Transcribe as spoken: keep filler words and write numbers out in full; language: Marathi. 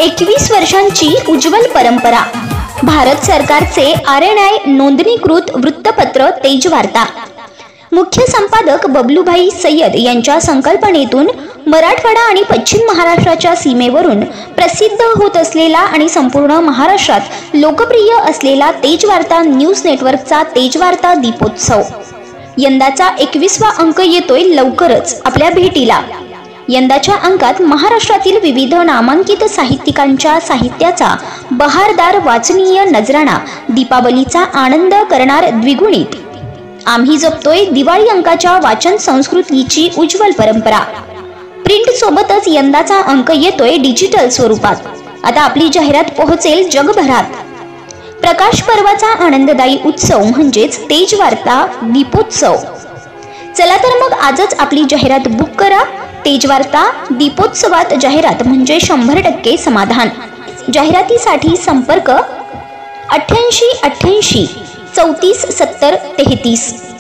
एकवीस वर्षांची उज्ज्वल परंपरा. भारत सरकारचे आर एन आय नोंदणीकृत वृत्तपत्र तेजवार्ता. मुख्य संपादक बबलूभाई सय्यद यांच्या संकल्पनेतून मराठवाडा आणि पश्चिम महाराष्ट्राच्या सीमेवरून प्रसिद्ध होत असलेला आणि संपूर्ण महाराष्ट्रात लोकप्रिय असलेला तेजवार्ता न्यूज नेटवर्कचा तेजवार्ता दीपोत्सव. यंदाचा एकविसावा अंक येतोय लवकरच आपल्या भेटीला. यंदाच्या अंकात महाराष्ट्रातील विविध नामांकित साहित्यिकांच्या साहित्याचा बहारदार वाचनीय नजराणा, दीपावलीचा आनंद करणार द्विगुणित. आम्ही जपतोय दिवाळी अंकाच्या वाचन संस्कृतीची उज्ज्वल परंपरा. प्रिंट सोबतच यंदाचा अंक येतोय डिजिटल स्वरूपात. आता आपली जाहिरात पोहोचेल जगभरात. प्रकाश पर्वाचा आनंददायी उत्सव म्हणजेच तेजवार्ता दीपोत्सव. चला तर मग आजच आपली जाहिरात बुक करा. तेजवार्ता दीपोत्सवात जाहिरात म्हणजे शंभर टक्के समाधान. जाहिरातीसाठी संपर्क अठ्ठ्याऐंशी अठ्ठ्याऐंशी चौतीस सत्तर तेहतीस.